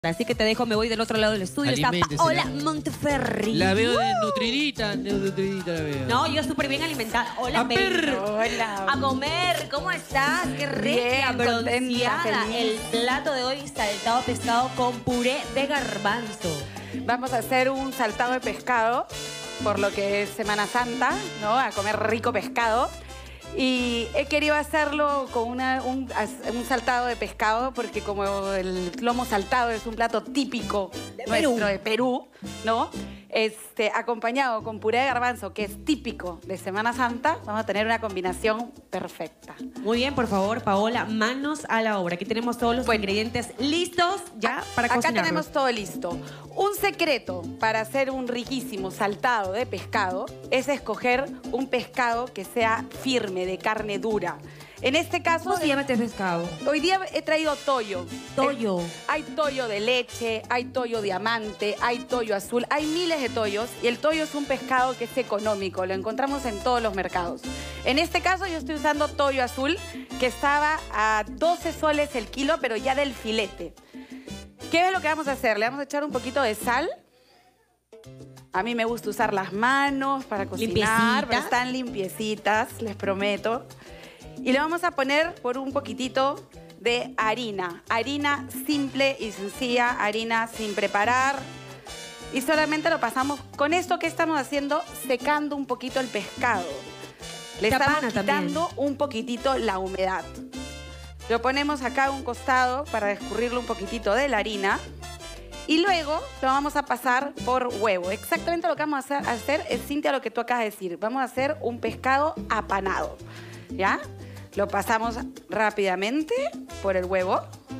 Así que te dejo, me voy del otro lado del estudio. Está Paola Monteferri. La veo desnutridita la veo. No, yo súper bien alimentada. Hola, baby. Hola. A comer, ¿cómo estás? Qué rica, Bien, bronceada. contenta, El plato de hoy, saltado pescado con puré de garbanzo. Vamos a hacer un saltado de pescado, por lo que es Semana Santa, ¿no? A comer rico pescado. Y he querido hacerlo con un saltado de pescado porque como el lomo saltado es un plato típico nuestro de Perú, ¿no? Acompañado con puré de garbanzo, que es típico de Semana Santa, vamos a tener una combinación perfecta. Muy bien, por favor, Paola, manos a la obra. Aquí tenemos todos los ingredientes listos ya para cocinarlos. Acá tenemos todo listo. Un secreto para hacer un riquísimo saltado de pescado es escoger un pescado que sea firme, de carne dura. En este caso... ¿Cómo se llama este pescado? Hoy día he traído toyo. Toyo. Hay toyo de leche, hay toyo diamante, hay toyo azul, hay miles de toyos y el toyo es un pescado que es económico, lo encontramos en todos los mercados. En este caso yo estoy usando toyo azul que estaba a 12 soles el kilo, pero ya del filete. ¿Qué es lo que vamos a hacer? Le vamos a echar un poquito de sal. A mí me gusta usar las manos para cocinar, pero están limpiecitas, les prometo. Y le vamos a poner por un poquitito de harina. Harina simple y sencilla, harina sin preparar. Y solamente lo pasamos con esto que estamos haciendo, secando un poquito el pescado. Le estamos quitando un poquitito la humedad. Lo ponemos acá a un costado para escurrirle un poquitito de la harina. Y luego lo vamos a pasar por huevo. Exactamente lo que vamos a hacer es, Cintia, lo que tú acabas de decir. Vamos a hacer un pescado apanado, ¿ya? Lo pasamos rápidamente por el huevo.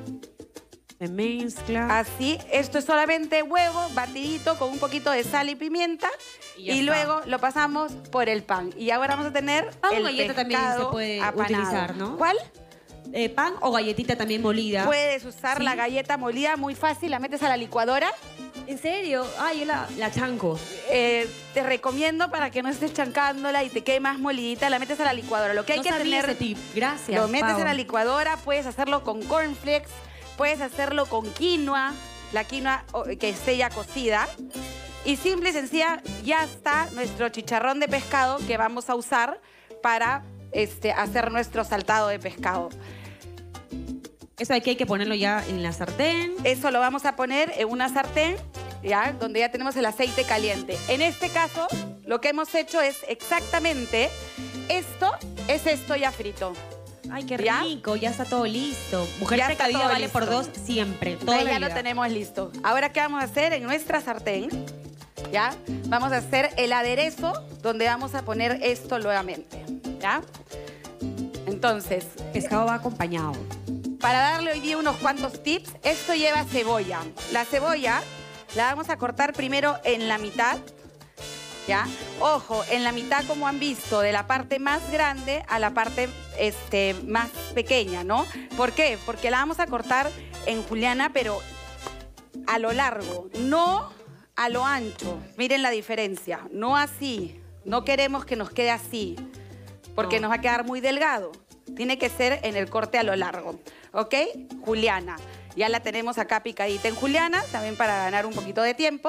Se mezcla. Así, esto es solamente huevo batidito con un poquito de sal y pimienta. Y luego lo pasamos por el pan. Y ahora vamos a tener pan el o galleta también se puede utilizar, ¿no? ¿Cuál? Pan o galletita también molida. Puedes usar la galleta molida, muy fácil, la metes a la licuadora. ¿En serio? Ah, yo la chanco. Te recomiendo para que no estés chancándola y te quede más molidita, la metes a la licuadora. Lo que hay que tener... ese tip. Gracias, Lo metes Pau. a la licuadora, puedes hacerlo con cornflakes, puedes hacerlo con quinoa, la quinoa que esté ya cocida. Y simple y sencilla, ya está nuestro chicharrón de pescado que vamos a usar para hacer nuestro saltado de pescado. Eso aquí hay que ponerlo ya en la sartén. Eso lo vamos a poner en una sartén, ¿ya? Donde ya tenemos el aceite caliente. En este caso, lo que hemos hecho es exactamente esto ya frito. Ay, qué rico, ya está todo listo. Mujer precavida vale por dos siempre, toda la ya vida. lo tenemos listo. Ahora, ¿qué vamos a hacer? En nuestra sartén, ¿ya? Vamos a hacer el aderezo donde vamos a poner esto nuevamente, ¿ya? Entonces... El pescado va acompañado. Para darle hoy día unos cuantos tips, esto lleva cebolla. La cebolla la vamos a cortar primero en la mitad, ¿ya? Ojo, en la mitad, como han visto, de la parte más grande a la parte más pequeña, ¿no? ¿Por qué? Porque la vamos a cortar en juliana, pero a lo largo, no a lo ancho. Miren la diferencia, no así. No queremos que nos quede así, porque nos va a quedar muy delgado. Tiene que ser en el corte a lo largo, ¿ok? Juliana. Ya la tenemos acá picadita en juliana, también para ganar un poquito de tiempo.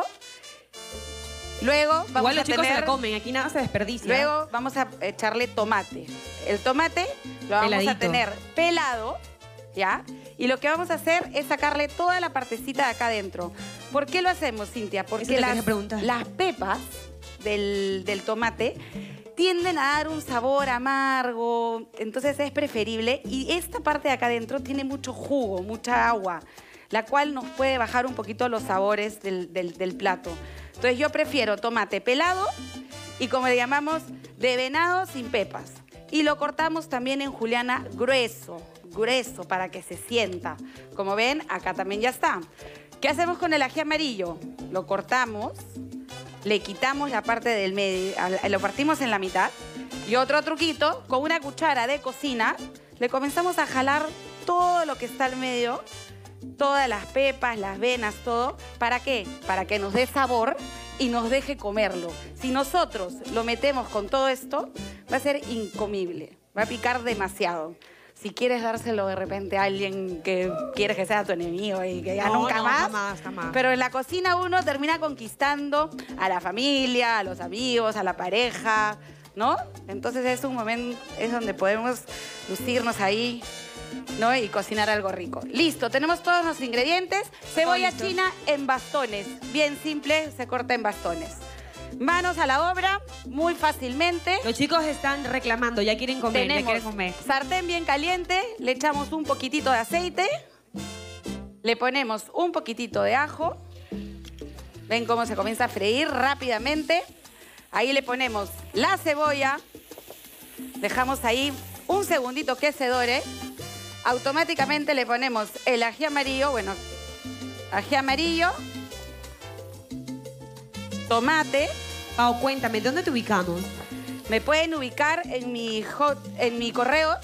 Luego vamos Igual los a chicos tener... se la comen, aquí nada se desperdicia. Luego vamos a echarle tomate. El tomate lo vamos a tener pelado, ¿ya? Y lo que vamos a hacer es sacarle toda la partecita de acá adentro. ¿Por qué lo hacemos, Cintia? Porque las pepas del tomate tienden a dar un sabor amargo, entonces es preferible. Y esta parte de acá adentro tiene mucho jugo, mucha agua, la cual nos puede bajar un poquito los sabores del plato. Entonces yo prefiero tomate pelado y, como le llamamos, de venado sin pepas. Y lo cortamos también en juliana grueso, grueso, para que se sienta. Como ven, acá también ya está. ¿Qué hacemos con el ají amarillo? Lo cortamos, le quitamos la parte del medio, lo partimos en la mitad. Y otro truquito, con una cuchara de cocina, le comenzamos a jalar todo lo que está al medio, todas las pepas, las venas, todo. ¿Para qué? Para que nos dé sabor y nos deje comerlo. Si nosotros lo metemos con todo esto, va a ser incomible, va a picar demasiado. Si quieres dárselo de repente a alguien que quieres que sea tu enemigo y que ya nunca más. Jamás. Pero en la cocina uno termina conquistando a la familia, a los amigos, a la pareja, ¿no? Entonces es un momento, es donde podemos lucirnos ahí, ¿no? Y cocinar algo rico. Listo, tenemos todos los ingredientes. Cebolla china en bastones. Bien simple, se corta en bastones. Manos a la obra, muy fácilmente. Los chicos están reclamando, ya quieren comer, Tenemos ya quieren comer. sartén bien caliente, le echamos un poquitito de aceite, le ponemos un poquitito de ajo. Ven cómo se comienza a freír rápidamente. Ahí le ponemos la cebolla, dejamos ahí un segundito que se dore. Automáticamente le ponemos el ají amarillo, ají amarillo, tomate. Pau, cuéntame, ¿dónde te ubicamos? Me pueden ubicar en mi correo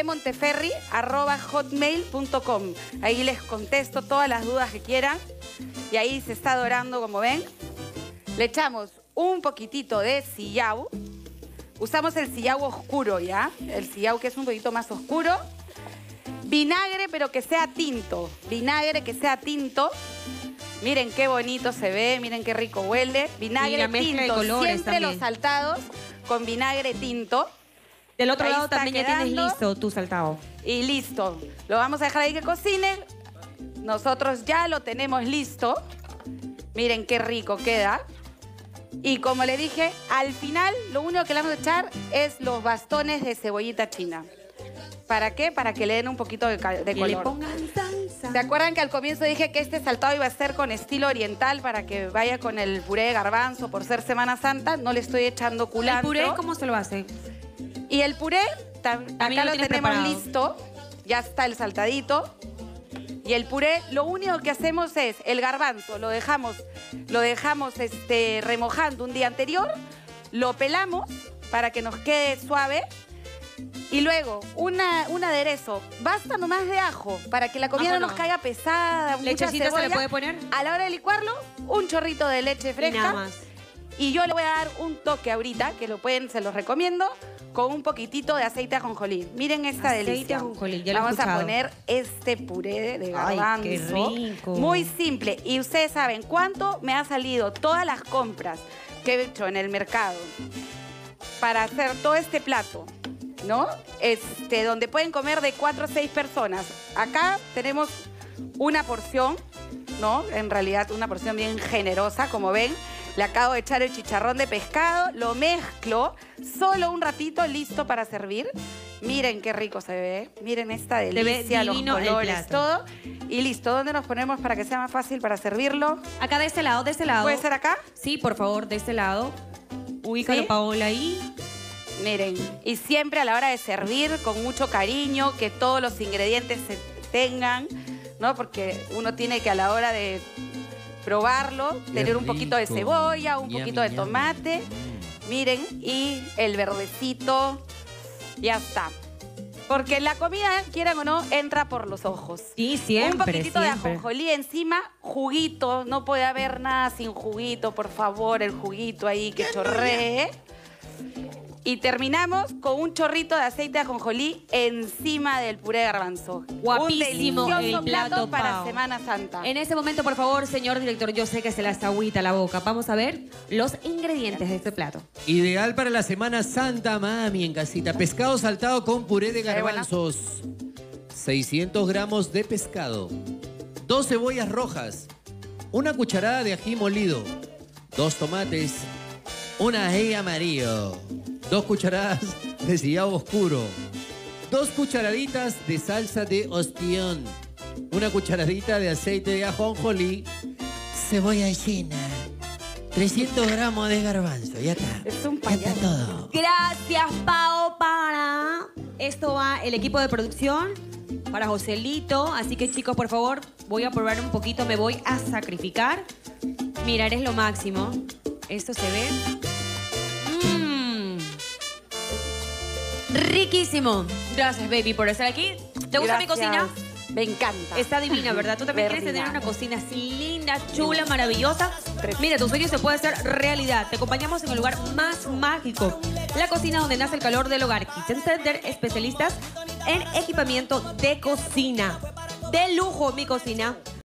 pmonteferri@hotmail.com. Ahí les contesto todas las dudas que quieran. Y ahí se está dorando, como ven. Le echamos un poquitito de sillao. Usamos el sillao oscuro, ¿ya? El sillao que es un poquito más oscuro. Vinagre, pero que sea tinto. Vinagre que sea tinto. Miren qué bonito se ve, miren qué rico huele. Vinagre tinto, siempre los saltados con vinagre tinto. Del otro Ahí lado está también ya tienes quedando. listo tu saltado. Y listo. Lo vamos a dejar ahí que cocine. Nosotros ya lo tenemos listo. Miren qué rico queda. Y como le dije, al final lo único que le vamos a echar es los bastones de cebollita china. ¿Para qué? Para que le den un poquito de color. Que le pongan salsa. ¿Se acuerdan que al comienzo dije que este saltado iba a ser con estilo oriental para que vaya con el puré de garbanzo por ser Semana Santa? No le estoy echando culantro. ¿El puré cómo se lo hace? Y el puré, acá lo tenemos preparado. listo. Ya está el saltadito. Y el puré, lo único que hacemos es el garbanzo, lo dejamos remojando un día anterior, lo pelamos para que nos quede suave. Y luego, un aderezo. Basta nomás de ajo para que la comida no nos caiga pesada. Mucha ¿Lechecita se cebolla. le puede poner? A la hora de licuarlo, un chorrito de leche fresca. Y nada más. Y yo le voy a dar un toque ahorita, que se los recomiendo, con un poquitito de aceite de ajonjolí. Miren esta Aceite delicia. de ajonjolí, ya lo he Vamos a escuchado. poner este puré de Ay, garbanzo. qué rico. Muy simple. Y ustedes saben cuánto me ha salido todas las compras que he hecho en el mercado para hacer todo este plato, ¿no? Donde pueden comer de 4 a 6 personas. Acá tenemos una porción, ¿no? En realidad una porción bien generosa, como ven. Le acabo de echar el chicharrón de pescado, lo mezclo, solo un ratito, listo para servir. Miren qué rico se ve, miren esta delicia, los divino el colores, plato. todo. Y listo, ¿dónde nos ponemos para que sea más fácil para servirlo? Acá de este lado, de este lado. ¿Puede ser acá? Sí, por favor, de este lado. Ubícalo, ¿Sí? Paola, ahí. Miren, y siempre a la hora de servir, con mucho cariño, que todos los ingredientes se tengan, ¿no? Porque uno tiene que a la hora de probarlo, tener un poquito de rico. cebolla, un Yummy, poquito de yummy. tomate. Miren, y el verdecito, ya está. Porque la comida, quieran o no, entra por los ojos. Sí, siempre, Un poquitito de siempre. ajonjolí encima, juguito. No puede haber nada sin juguito, por favor, el juguito ahí que chorree. Y terminamos con un chorrito de aceite de ajonjolí encima del puré de garbanzo. Guapísimo Un delicioso el plato, para Pau. Semana Santa. En ese momento, por favor, señor director, yo sé que se las agüita la boca. Vamos a ver los ingredientes de este plato. Ideal para la Semana Santa, mami, en casita. Pescado saltado con puré de ¿Sabe buena? garbanzos. 600 gramos de pescado. 2 cebollas rojas. 1 cucharada de ají molido. 2 tomates. 1 ají amarillo. 2 cucharadas de sillao oscuro. 2 cucharaditas de salsa de ostión. 1 cucharadita de aceite de ajonjolí. Cebolla china. 300 gramos de garbanzo. Ya está. Es un Ya está payaso. todo. Gracias, Pao, para... Esto va el equipo de producción, para Joselito. Así que, chicos, por favor, voy a probar un poquito. Me voy a sacrificar. Mira, eres lo máximo. Esto se ve... Riquísimo. Gracias, baby, por estar aquí. ¿Te gusta mi Gracias. cocina? Me encanta. Está divina, ¿verdad? Tú también quieres tener Verdad. una cocina así linda, chula, maravillosa. Mira, tu sueño se puede hacer realidad. Te acompañamos en el lugar más mágico. La cocina donde nace el calor del hogar. Kitchen Center, especialistas en equipamiento de cocina. De lujo mi cocina.